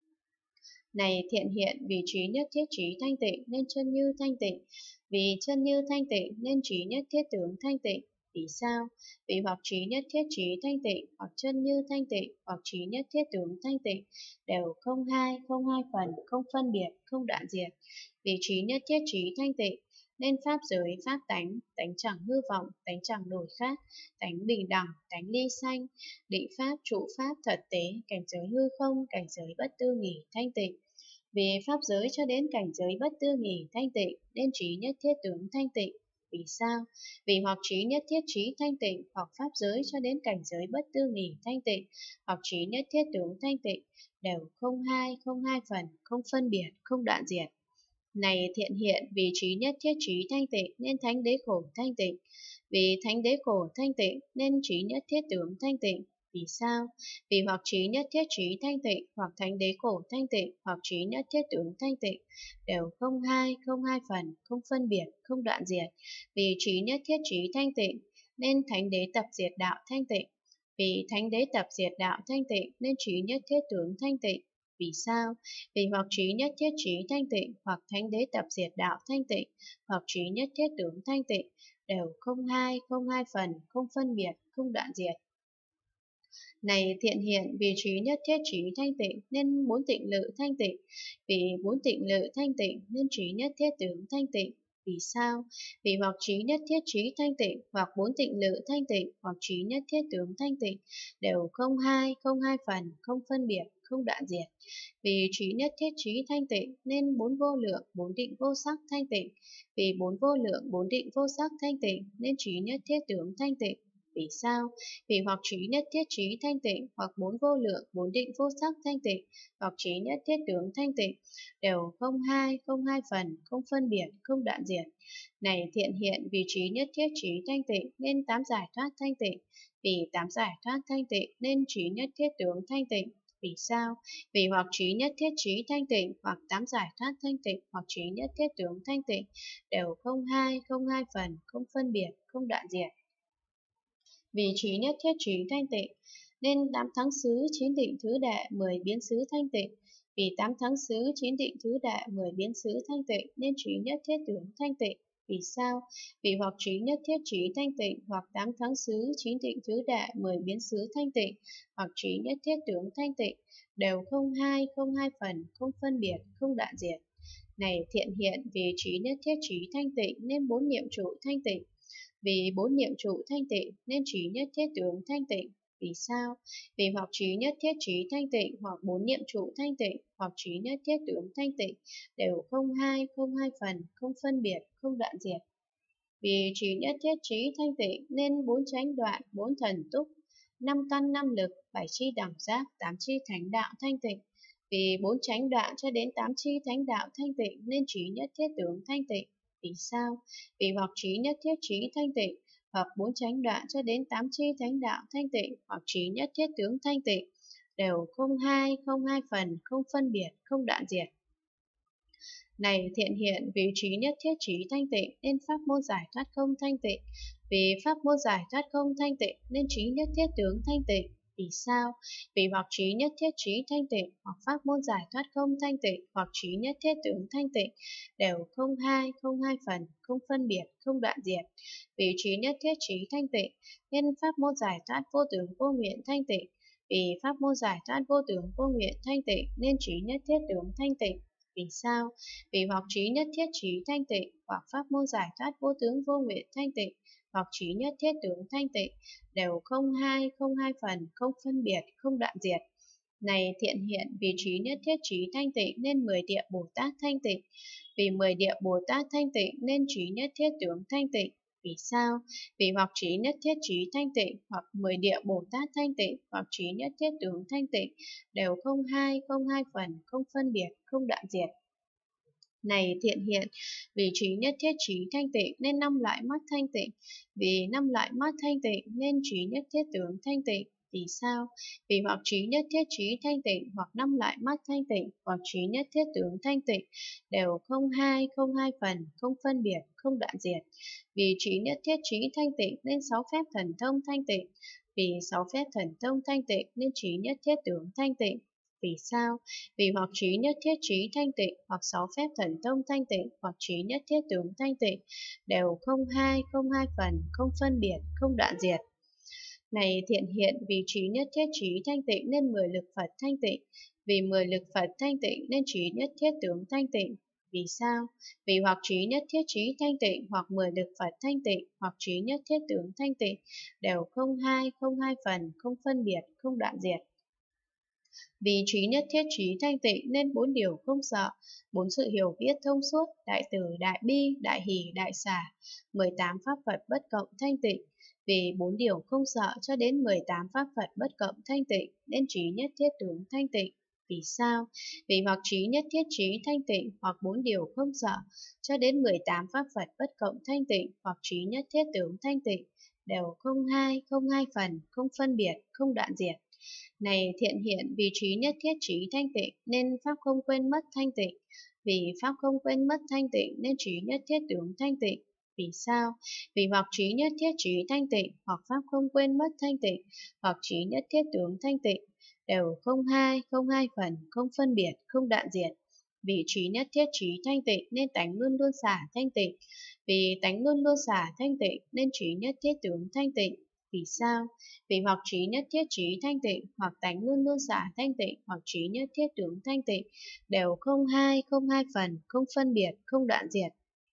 Này thiện hiện, vì trí nhất thiết trí thanh tịnh nên chân như thanh tịnh, vì chân như thanh tịnh nên trí nhất thiết tướng thanh tịnh. Vì sao? Vì hoặc trí nhất thiết trí thanh tịnh, hoặc chân như thanh tịnh, hoặc trí nhất thiết tướng thanh tịnh, đều không hai, không hai phần, không phân biệt, không đoạn diệt. Vì trí nhất thiết trí thanh tịnh, nên pháp giới, pháp tánh, tánh chẳng hư vọng, tánh chẳng đổi khác, tánh bình đẳng, tánh ly sanh, định pháp, trụ pháp, thật tế, cảnh giới hư không, cảnh giới bất tư nghỉ, thanh tịnh. Vì pháp giới cho đến cảnh giới bất tư nghỉ, thanh tịnh, nên trí nhất thiết tướng thanh tịnh. Vì sao? Vì hoặc trí nhất thiết trí thanh tịnh, hoặc pháp giới cho đến cảnh giới bất tư nghỉ thanh tịnh, hoặc trí nhất thiết tướng thanh tịnh, đều không hai, không hai phần, không phân biệt, không đoạn diệt. Này thiện hiện, vì trí nhất thiết trí thanh tịnh nên thánh đế khổ thanh tịnh. Vì thánh đế khổ thanh tịnh nên trí nhất thiết tướng thanh tịnh. Vì sao? Vì hoặc trí nhất thiết trí thanh tịnh, hoặc thánh đế khổ thanh tịnh, hoặc trí nhất thiết tướng thanh tịnh, đều không hai, không hai phần, không phân biệt, không đoạn diệt. Vì trí nhất thiết trí thanh tịnh nên thánh đế tập diệt đạo thanh tịnh. Vì thánh đế tập diệt đạo thanh tịnh nên trí nhất thiết tướng thanh tịnh. Vì sao? Vì hoặc trí nhất thiết trí thanh tịnh, hoặc thánh đế tập diệt đạo thanh tịnh, hoặc trí nhất thiết tướng thanh tịnh, đều không hai, không hai phần, không phân biệt, không đoạn diệt. Này thiện hiện, vì trí nhất thiết trí thanh tịnh nên bốn tịnh lự thanh tịnh, vì bốn tịnh lự thanh tịnh nên trí nhất thiết tướng thanh tịnh. Vì sao? Vì hoặc trí nhất thiết trí thanh tịnh, hoặc bốn tịnh lự thanh tịnh, hoặc trí nhất thiết tướng thanh tịnh, đều không hai, không hai phần, không phân biệt, không đoạn diệt. Vì trí nhất thiết trí thanh tịnh nên bốn vô lượng, bốn định vô sắc thanh tịnh, vì bốn vô lượng, bốn định vô sắc thanh tịnh nên trí nhất thiết tướng thanh tịnh. Vì sao? Vì hoặc trí nhất thiết trí thanh tịnh, hoặc bốn vô lượng, bốn định vô sắc thanh tịnh, hoặc trí nhất thiết tướng thanh tịnh, đều không hai, không hai phần, không phân biệt, không đoạn diệt. Này thiện hiện, vì trí nhất thiết trí thanh tịnh nên tám giải thoát thanh tịnh, vì tám giải thoát thanh tịnh nên trí nhất thiết tướng thanh tịnh. Vì sao? Vì hoặc trí nhất thiết trí thanh tịnh, hoặc tám giải thoát thanh tịnh, hoặc trí nhất thiết tướng thanh tịnh, đều không hai, không hai phần, không phân biệt, không đoạn diệt. Vì trí nhất thiết trí thanh tịnh nên tám thắng xứ, chín định thứ đệ, mười biến xứ thanh tịnh. Vì tám thắng xứ, chín định thứ đệ, mười biến xứ thanh tịnh nên trí nhất thiết tướng thanh tịnh. Vì sao? Vì hoặc trí nhất thiết trí thanh tịnh, hoặc tám thắng xứ, chín định thứ đệ, mười biến xứ thanh tịnh, hoặc trí nhất thiết tướng thanh tịnh, đều không hai, không hai phần, không phân biệt, không đoạn diệt. Này thiện hiện, vì trí nhất thiết trí thanh tịnh nên bốn niệm trụ thanh tịnh. Vì bốn niệm trụ thanh tịnh nên trí nhất thiết tướng thanh tịnh. Vì sao? Vì hoặc trí nhất thiết trí thanh tịnh, hoặc bốn niệm trụ thanh tịnh, hoặc trí nhất thiết tướng thanh tịnh, đều không hai, không hai phần, không phân biệt, không đoạn diệt. Vì trí nhất thiết trí thanh tịnh nên bốn chánh đoạn, bốn thần túc, năm căn năm lực, bảy chi đẳng giác, tám chi thánh đạo thanh tịnh. Vì bốn chánh đoạn cho đến tám chi thánh đạo thanh tịnh nên trí nhất thiết tướng thanh tịnh. Vì sao? Vì hoặc trí nhất thiết trí thanh tịnh, hoặc bốn chánh đoạn cho đến tám chi thánh đạo thanh tịnh, hoặc trí nhất thiết tướng thanh tịnh, đều không hai, không hai phần, không phân biệt, không đoạn diệt. Này thiện hiện, vì trí nhất thiết trí thanh tịnh nên pháp môn giải thoát không thanh tịnh, vì pháp môn giải thoát không thanh tịnh nên trí nhất thiết tướng thanh tịnh. Vì sao? Vì hoặc trí nhất thiết trí thanh tịnh, hoặc pháp môn giải thoát không thanh tịnh, hoặc trí nhất thiết tướng thanh tịnh, đều không hai, không hai phần, không phân biệt, không đoạn diệt. Vì trí nhất thiết trí thanh tịnh nên pháp môn giải thoát vô tướng vô nguyện thanh tịnh, vì pháp môn giải thoát vô tướng vô nguyện thanh tịnh nên trí nhất thiết tướng thanh tịnh. Vì sao? Vì hoặc trí nhất thiết trí thanh tịnh, hoặc pháp môn giải thoát vô tướng vô nguyện thanh tịnh, hoặc trí nhất thiết tướng thanh tịnh, đều không hai, không hai phần, không phân biệt, không đoạn diệt. Này thiện hiện, vì trí nhất thiết trí thanh tịnh nên mười địa Bồ Tát thanh tịnh, vì mười địa Bồ Tát thanh tịnh nên trí nhất thiết tướng thanh tịnh. Vì sao? Vì hoặc trí nhất thiết trí thanh tịnh, hoặc mười địa Bồ Tát thanh tịnh, hoặc trí nhất thiết tướng thanh tịnh, đều không hai, không hai phần, không phân biệt, không đoạn diệt. Này thiện hiện, vì trí nhất thiết trí thanh tịnh nên năm loại mắt thanh tịnh, vì năm loại mắt thanh tịnh nên trí nhất thiết tướng thanh tịnh. Vì sao? Vì hoặc trí nhất thiết trí thanh tịnh, hoặc năm loại mắt thanh tịnh, hoặc trí nhất thiết tướng thanh tịnh, đều không hai, không hai phần, không phân biệt, không đoạn diệt. Vì trí nhất thiết trí thanh tịnh nên sáu phép thần thông thanh tịnh, vì sáu phép thần thông thanh tịnh nên trí nhất thiết tướng thanh tịnh. Vì sao? Vì hoặc trí nhất thiết trí thanh tịnh, hoặc sáu phép thần thông thanh tịnh, hoặc trí nhất thiết tướng thanh tịnh, đều không hai, không hai phần, không phân biệt, không đoạn diệt. Này thiện hiện, vì trí nhất thiết trí thanh tịnh nên mười lực Phật thanh tịnh, vì mười lực Phật thanh tịnh nên trí nhất thiết tướng thanh tịnh. Vì sao? Vì hoặc trí nhất thiết trí thanh tịnh, hoặc mười lực Phật thanh tịnh, hoặc trí nhất thiết tướng thanh tịnh, đều không hai, không hai phần, không phân biệt, không đoạn diệt. Vì trí nhất thiết trí thanh tịnh nên bốn điều không sợ, bốn sự hiểu biết thông suốt, đại từ, đại bi, đại hỷ, đại xả, mười tám pháp Phật bất cộng thanh tịnh. Vì bốn điều không sợ cho đến mười tám pháp Phật bất cộng thanh tịnh nên trí nhất thiết tướng thanh tịnh. Vì sao? Vì hoặc trí nhất thiết trí thanh tịnh, hoặc bốn điều không sợ cho đến mười tám pháp Phật bất cộng thanh tịnh, hoặc trí nhất thiết tướng thanh tịnh, đều không hai, không hai phần, không phân biệt, không đoạn diệt. Này thiện hiện, vì trí nhất thiết trí thanh tịnh nên pháp không quên mất thanh tịnh, vì pháp không quên mất thanh tịnh nên trí nhất thiết tướng thanh tịnh. Vì sao? Vì hoặc trí nhất thiết trí thanh tịnh, hoặc pháp không quên mất thanh tịnh, hoặc trí nhất thiết tướng thanh tịnh, đều không hai, không hai phần, không phân biệt, không đoạn diệt. Vì trí nhất thiết trí thanh tịnh nên tánh luôn luôn xả thanh tịnh, vì tánh luôn luôn xả thanh tịnh nên trí nhất thiết tướng thanh tịnh. Vì sao? Vì hoặc trí nhất thiết trí thanh tịnh, hoặc tánh luôn luôn xả thanh tịnh, hoặc trí nhất thiết tướng thanh tịnh, đều không hai, không hai phần, không phân biệt, không đoạn diệt.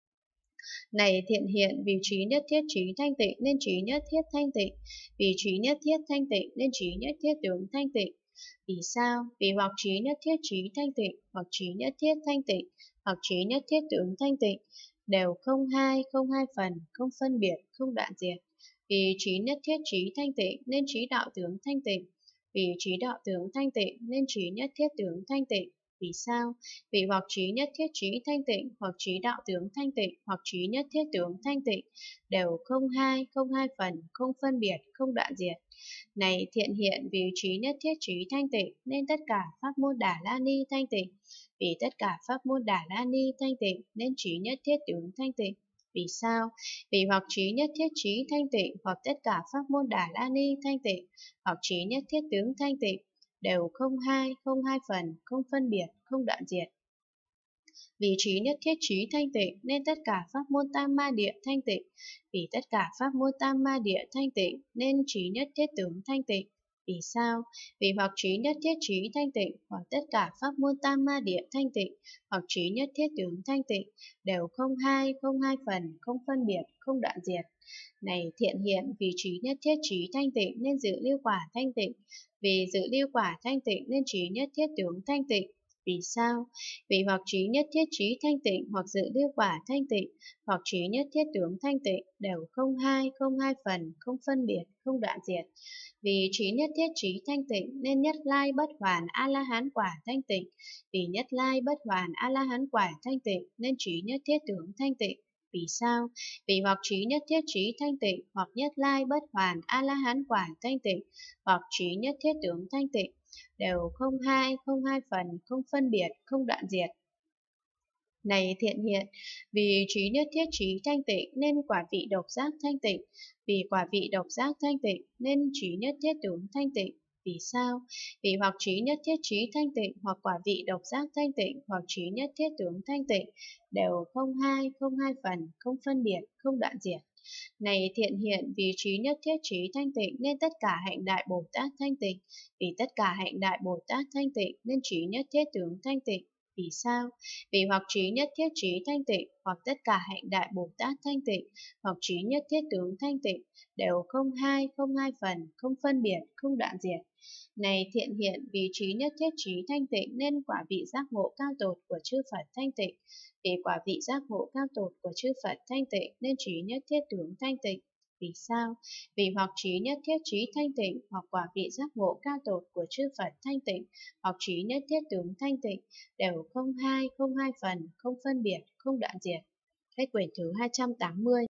Này thiện hiện, vì trí nhất thiết trí thanh tịnh nên trí nhất thiết thanh tịnh, vì trí nhất thiết thanh tịnh nên trí nhất thiết tướng thanh tịnh. Vì sao? Vì hoặc trí nhất thiết trí thanh tịnh, hoặc trí nhất thiết thanh tịnh, hoặc trí nhất thiết tướng thanh tịnh, đều không hai, không hai phần, không phân biệt, không đoạn diệt. Vì trí nhất thiết trí thanh tịnh nên trí đạo tướng thanh tịnh, vì trí đạo tướng thanh tịnh nên trí nhất thiết tướng thanh tịnh. Vì sao? Vì hoặc trí nhất thiết trí thanh tịnh, hoặc trí đạo tướng thanh tịnh, hoặc trí nhất thiết tướng thanh tịnh, đều không hai, không hai phần, không phân biệt, không đoạn diệt. Này thiện hiện, vì trí nhất thiết trí thanh tịnh nên tất cả pháp môn Đà La Ni thanh tịnh, vì tất cả pháp môn Đà La Ni thanh tịnh nên trí nhất thiết tướng thanh tịnh. Vì sao? Vì hoặc trí nhất thiết trí thanh tịnh, hoặc tất cả pháp môn Đà La Ni thanh tịnh, hoặc trí nhất thiết tướng thanh tịnh, đều không hai, không hai phần, không phân biệt, không đoạn diệt. Vì trí nhất thiết trí thanh tịnh nên tất cả pháp môn Tam Ma Địa thanh tịnh, vì tất cả pháp môn Tam Ma Địa thanh tịnh nên trí nhất thiết tướng thanh tịnh. Vì sao? Vì hoặc trí nhất thiết trí thanh tịnh, hoặc tất cả pháp môn Tam Ma Địa thanh tịnh, hoặc trí nhất thiết tướng thanh tịnh, đều không hai, không hai phần, không phân biệt, không đoạn diệt. Này thiện hiện, vì trí nhất thiết trí thanh tịnh nên dự lưu quả thanh tịnh, vì dự lưu quả thanh tịnh nên trí nhất thiết tướng thanh tịnh. Vì sao? Vì hoặc trí nhất thiết trí thanh tịnh, hoặc dự lưu quả thanh tịnh, hoặc trí nhất thiết tướng thanh tịnh, đều không hai, không hai phần, không phân biệt, không đoạn diệt. Vì trí nhất thiết trí thanh tịnh nên nhất lai bất hoàn A-la-hán quả thanh tịnh, vì nhất lai bất hoàn A-la-hán quả thanh tịnh nên trí nhất thiết tướng thanh tịnh. Vì sao? Vì hoặc trí nhất thiết trí thanh tịnh, hoặc nhất lai bất hoàn A-la-hán quả thanh tịnh, hoặc trí nhất thiết tướng thanh tịnh, đều không hai, không hai phần, không phân biệt, không đoạn diệt. Này thiện hiện, vì trí nhất thiết trí thanh tịnh nên quả vị độc giác thanh tịnh, vì quả vị độc giác thanh tịnh nên trí nhất thiết tướng thanh tịnh. Vì sao? Vì hoặc trí nhất thiết trí thanh tịnh, hoặc quả vị độc giác thanh tịnh, hoặc trí nhất thiết tướng thanh tịnh, đều không hai, không hai phần, không phân biệt, không đoạn diệt. Này thiện hiện, vì trí nhất thiết trí thanh tịnh nên tất cả hạnh đại Bồ Tát thanh tịnh, vì tất cả hạnh đại Bồ Tát thanh tịnh nên trí nhất thiết tướng thanh tịnh. Vì sao? Vì hoặc trí nhất thiết trí thanh tịnh, hoặc tất cả hạnh đại Bồ Tát thanh tịnh, hoặc trí nhất thiết tướng thanh tịnh, đều không hai, không hai phần, không phân biệt, không đoạn diệt. Này thiện hiện, vì trí nhất thiết trí thanh tịnh nên quả vị giác ngộ cao tột của chư Phật thanh tịnh. Vì quả vị giác ngộ cao tột của chư Phật thanh tịnh nên trí nhất thiết tướng thanh tịnh. Vì sao? Vì hoặc trí nhất thiết trí thanh tịnh, hoặc quả vị giác ngộ cao tột của chư Phật thanh tịnh, hoặc trí nhất thiết tướng thanh tịnh, đều không hai, không hai phần, không phân biệt, không đoạn diệt. Hết quyển thứ hai trăm tám mươi.